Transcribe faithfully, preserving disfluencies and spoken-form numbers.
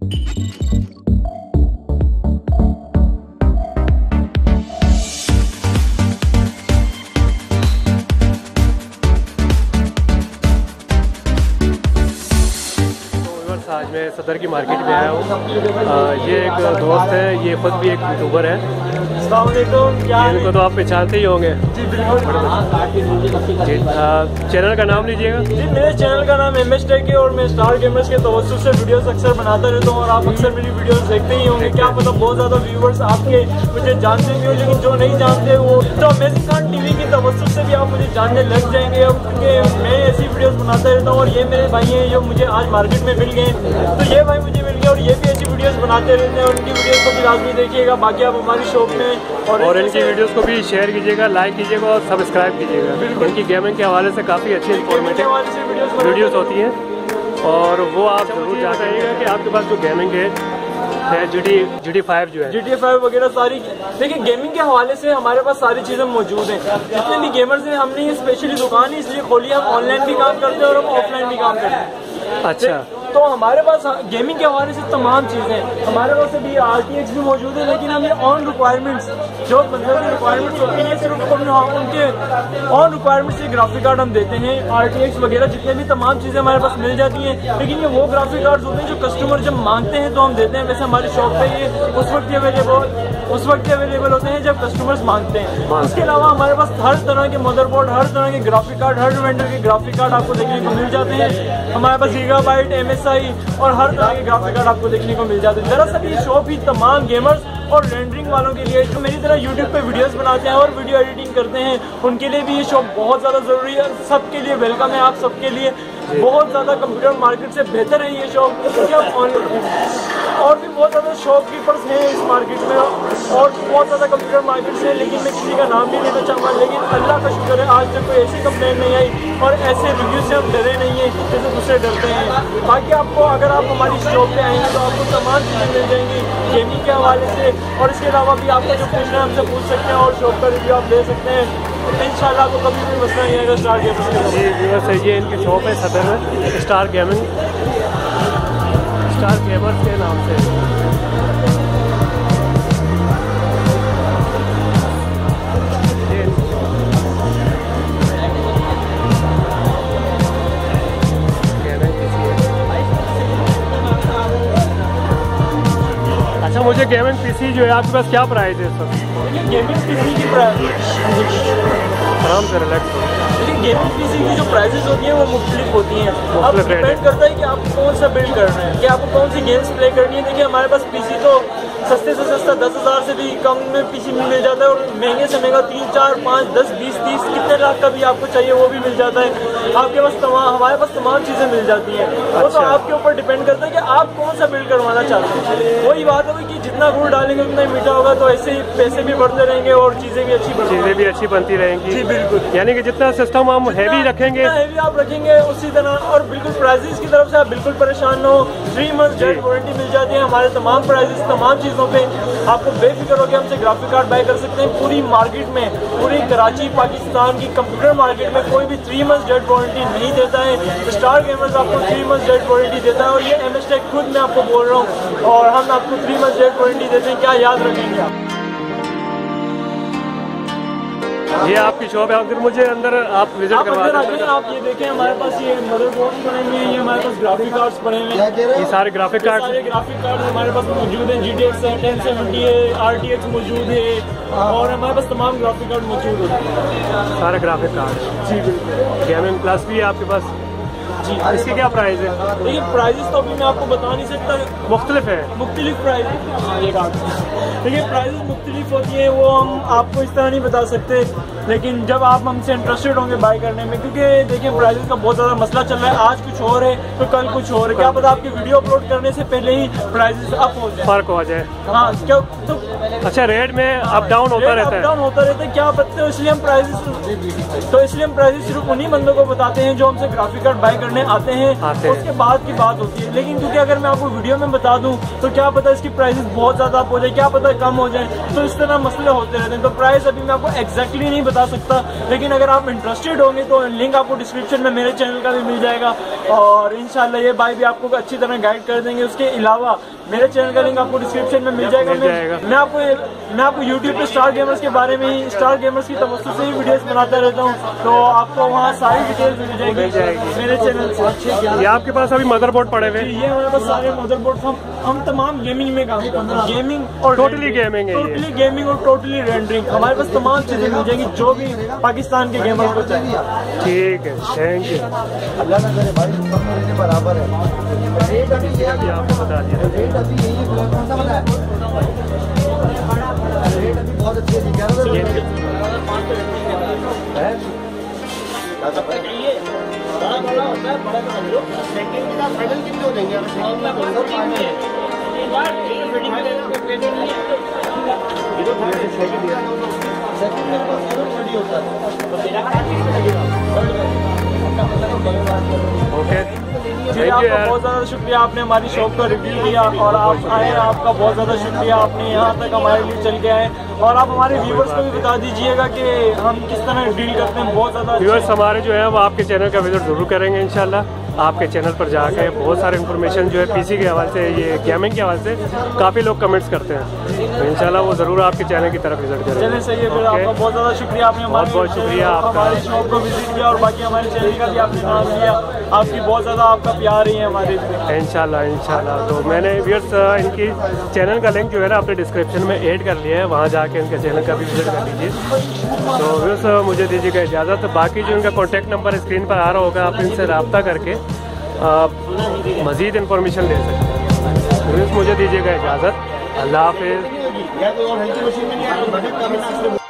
आज मैं सदर की मार्केट में आया हूँ। ये एक दोस्त है, ये खुद भी एक यूट्यूबर है। अस्सलाम वालेकुम। इनको तो आप पहचानते ही होंगे। जी बिल्कुल। चैनल का नाम लीजिएगा। जी मेरे चैनल का नाम एम एस टेक है और मैं स्टार गेमर्स के तवज्जुह से वीडियोस अक्सर बनाता रहता हूँ और आप अक्सर मेरी वीडियोस देखते ही होंगे। क्या मतलब बहुत ज़्यादा व्यूवर्स आपके मुझे जानते भी हो, लेकिन जो नहीं जानते वो तो अमेजिंग खान टीवी की तवज्जुह से भी आप मुझे जानने लग जाएंगे, क्योंकि मैं ऐसी वीडियोस बनाता रहता हूँ। और ये मेरे भाई हैं जो मुझे आज मार्केट में मिल गए, तो ये भाई मुझे मिल गए और ये भी ऐसी वीडियोस बनाते रहते हैं और उनकी वीडियोस को भी लाजमी देखिएगा। बाकी आप हमारी शॉप में और, और इनकी वीडियोस को भी शेयर कीजिएगा, लाइक कीजिएगा और सब्सक्राइब कीजिएगा। इनकी गेमिंग के हवाले से काफ़ी अच्छी इंफॉर्मेटिव वीडियोस होती हैं और वो आप जरूर जान रहिएगा कि आपके पास जो गेमिंग है है G D G D five जो है जी डी फाइव वगैरह सारी। देखिए गेमिंग के हवाले से हमारे पास सारी चीज़ें मौजूद हैं। जितने भी गेमर्स हैं हमने ये स्पेशली दुकान ही इसलिए खोली है, हम ऑनलाइन भी काम करते हैं और हम ऑफलाइन भी काम करते हैं। अच्छा, तो हमारे पास गेमिंग के हवाले से तमाम चीज़ें हमारे पास अभी आर टी एक्स भी मौजूद है, लेकिन हम ये ऑन रिक्वायरमेंट्स जो बंदों की रिक्वायरमेंट्स होती है सिर्फ उनके ऑन रिक्वायरमेंट्स से ग्राफिक कार्ड हम देते हैं। आर टी एक्स वगैरह जितने भी तमाम चीज़ें हमारे पास मिल जाती हैं, लेकिन ये वो ग्राफिक कार्ड होते हैं जो कस्टमर जब मांगते हैं तो हम देते हैं। वैसे हमारी शॉप पे ये उस वक्त अवेलेबल उस वक्त अवेलेबल होते हैं जब कस्टमर्स मांगते हैं। इसके अलावा हमारे पास हर तरह के मदरबोर्ड, हर तरह के ग्राफिक कार्ड, हर वेंडर के ग्राफिक कार्ड आपको देखने को मिल जाते हैं। हमारे पास गीगाबाइट, एम एस आई और हर तरह के ग्राफिक कार्ड आपको देखने को मिल जाते हैं। दरअसल ये शॉप ही तमाम गेमर्स और रेंडरिंग वालों के लिए जो मेरी तरह यूट्यूब पे वीडियोस बनाते हैं और वीडियो एडिटिंग करते हैं, उनके लिए भी ये शॉप बहुत ज़्यादा ज़रूरी है। सबके लिए वेलकम है, आप सबके लिए बहुत ज़्यादा कंप्यूटर मार्केट से बेहतर है ये शॉप। और भी बहुत ज़्यादा शॉपकीपर्स हैं इस मार्केट में और बहुत ज़्यादा कंप्यूटर मार्केट से, लेकिन मैं किसी का नाम भी लेना चाहूँगा। लेकिन अल्लाह का शुक्र है आज तक कोई ऐसी कंप्लेंट नहीं आई और ऐसे रिव्यू से हम डरे नहीं हैं जैसे दूसरे डरते हैं। बाकी आपको अगर आप हमारी शॉप पे आएंगे तो आपको तमाम चीज़ें मिल जाएंगी गेमिंग के हवाले से, और इसके अलावा भी आपको जो पूछना है हमसे पूछ सकते हैं और शॉप का रिव्यू आप ले सकते हैं। इंशाल्लाह आपको कभी भी मसला नहीं आएगा स्टार गेमिंग। जी व्यूअर्स, ये इनकी शॉप है सदर में, स्टार गेमिंग, स्टार गेमर्स के नाम से। अच्छा, मुझे गेमिंग पीसी जो है आपके पास क्या प्राइस है सर? गेमिंग पीसी की आराम से रिलैक्स हो। लेकिन गेमिंग पीसी की जो प्राइसेस होती हैं वो मुख्तलिफ होती हैं। अब डिपेंड करता है कि आप कौन सा बिल्ड कर रहे हैं, कि आपको कौन सी गेम्स प्ले करनी है। देखिए हमारे पास पीसी तो सस्ते से सस्ता दस हज़ार से भी कम में पीसी मिल जाता है और महंगे से महंगा तीन चार पाँच दस बीस तीस कितने लाख का भी आपको चाहिए वो भी मिल जाता है। आपके पास तमाम हमारे पास तमाम चीज़ें मिल जाती हैं। वो अच्छा। तो आपके ऊपर डिपेंड करता है कि आप कौन सा बिल्ड करवाना चाहते हैं। वही बात होगी कि जितना गुड़ डालेंगे उतना ही मीठा होगा, तो ऐसे ही पैसे भी बढ़ते रहेंगे और चीज़ें भी अच्छी चीज़ें भी अच्छी बनती रहेंगी। जी बिल्कुल, यानी कि जितना सिस्टम हम हैवी रखेंगे हैवी आप रखेंगे उसी तरह। और बिल्कुल प्राइजेस की तरफ से आप बिल्कुल परेशान न हो, थ्री मंथ डेट वारंटी मिल जाती है। हमारे तमाम प्राइजेस तमाम चीज़ों पे आपको बेफिक्र होकर हमसे ग्राफिक कार्ड बाय कर सकते हैं। पूरी मार्केट में, पूरी कराची पाकिस्तान की कंप्यूटर मार्केट में कोई भी थ्री मंथ डेट वारंटी नहीं देता है। स्टार गेमर्स आपको थ्री मंथ डेट वारंटी देता है और ये एम एस टेक खुद मैं आपको बोल रहा हूँ, और हम आपको थ्री मंथ डेट वारंटी देते हैं। क्या याद रखेंगे आप? ये आपकी शॉप है, अगर मुझे अंदर आप विजिट करवा दें। आप ये देखें हमारे पास ये मदरबोर्ड पड़े हुए हैं, ये हमारे पास ग्राफिक कार्ड्स पड़े हुए हैं। ये सारे ग्राफिक कार्ड सारे ग्राफिक कार्ड हमारे पास मौजूद हैं। G T X ten seventy है, आर टी एक्स मौजूद है और हमारे पास तमाम ग्राफिक कार्ड मौजूद है। सारे ग्राफिक कार्ड जी बिल्कुल। गेमिंग प्लस भी है आपके पास जी। इसके क्या प्राइस है? देखिए प्राइजेस तो अभी मैं आपको बता नहीं सकता, मुख्तलिफ है, मुख्तलिफ प्राइस। ये देखिए प्राइजेस मुख्तलिफ होती है, वो हम आपको इस तरह नहीं बता सकते, लेकिन जब आप हमसे इंटरेस्टेड होंगे बाय करने में, क्योंकि देखिए प्राइजेस का बहुत ज़्यादा मसला चल रहा है। आज कुछ और है तो कल कुछ और है। क्या पता आपकी वीडियो अपलोड करने से पहले ही प्राइजेस अप हो जाए, फर्क हो जाए। हाँ क्या तो अच्छा, रेट में अप डाउन होता रहता है, अप डाउन होता रहता है। क्या पता है, इसलिए हम प्राइजेस तो इसलिए हम प्राइजेस सिर्फ उन्हीं बंदों को बताते हैं जो हमसे ग्राफिक कार्ड बाय करने आते हैं, आते उसके हैं। बाद की बात होती है। लेकिन क्योंकि अगर मैं आपको वीडियो में बता दूं तो क्या पता इसकी प्राइसेस बहुत ज्यादा अप हो जाए, क्या पता कम हो जाए, तो इस तरह मसले होते रहते हैं। तो प्राइस अभी मैं आपको एग्जैक्टली नहीं बता सकता, लेकिन अगर आप इंटरेस्टेड होंगे तो लिंक आपको डिस्क्रिप्शन में मेरे चैनल का भी मिल जाएगा और इंशाल्लाह ये भाई भी आपको अच्छी तरह गाइड कर देंगे। उसके अलावा मेरे चैनल का लिंक आपको डिस्क्रिप्शन में मिल जाएगा। मैं, मैं आपको मैं आपको यूट्यूब पे स्टार गेमर्स के बारे में ही, स्टार गेमर्स की तवज्जो से ही वीडियोस बनाता रहता हूँ, तो आपको वहाँ सारी डिटेल्स मिल जाएगी मेरे चैनल से। ये आपके पास अभी मदरबोर्ड पड़े हुए? ये हमारे पास सारे मदरबोर्ड, हम हम तमाम गेमिंग में काम करते हैं, गेमिंग और टोटली गेमिंग है, टोटली गेमिंग और टोटली रेंडरिंग। हमारे पास तमाम चीजें मिल जाएंगी जो भी पाकिस्तान के गेमर्स को चाहिए। ठीक है, थैंक यू। अल्लाह ना करे भाई, सब मेरे बराबर है। रेट अभी ये आपको बता दिया, रेट अभी यही है, कौन सा पता है? रेट अभी बहुत अच्छे है, ग्यारह सौ है। ये बड़ा बड़ा होता है, बड़ा समझ लो। सेकंड के साथ फाइनल कितने हो जाएंगे? सेकंड में कौन सा फाइनल है? ये बात ये फिटिंग में लेना कोई प्लेन नहीं है। ये तो थर्ड है, सेकंड है। सेकंड में पास थर्ड रेडी होता है, तो तेरा का किस पे लगेगा? ओके, जी आपका बहुत ज़्यादा शुक्रिया, आपने हमारी शॉप का रिव्यू दिया और आप आए, आपका बहुत ज़्यादा शुक्रिया, आपने यहाँ तक हमारे लिए चल के आए। और आप हमारे व्यूवर्स को भी बता दीजिएगा कि हम किस तरह डील करते हैं। बहुत ज़्यादा व्यूवर्स हमारे जो है वो आपके चैनल का विजिट जरूर करेंगे इंशाल्लाह। आपके चैनल पर जाके बहुत सारे इन्फॉर्मेशन जो है पीसी के हवाले से, ये गेमिंग के हवाले से काफ़ी लोग कमेंट्स करते हैं, तो इंशाल्लाह वो ज़रूर आपके चैनल की तरफ विजिट करेंगे। चलिए सही है, फिर आपका बहुत ज़्यादा शुक्रिया, आपने बहुत बहुत शुक्रिया आपका, हमारी शॉप को विजिट किया और बाकी हमारे चैनल का भी आपने नाम लिया। आपकी बहुत ज़्यादा आपका प्यार ही है हमारे इसमें। इंशाल्लाह इंशाल्लाह। तो मैंने व्यूअर्स इनकी चैनल का लिंक जो है ना आपने डिस्क्रिप्शन में ऐड कर लिया है, वहाँ जाके इनके चैनल का भी विजिट कर लीजिए। तो व्यूअर्स मुझे दीजिएगा इजाज़त, बाकी जो इनका कॉन्टैक्ट नंबर स्क्रीन पर आ रहा होगा, आप इनसे रब्ता करके आप मज़ीद इन्फॉर्मेशन ले सकते हैं। व्यूअर्स मुझे दीजिएगा इजाज़त, अल्लाह हाफिज़।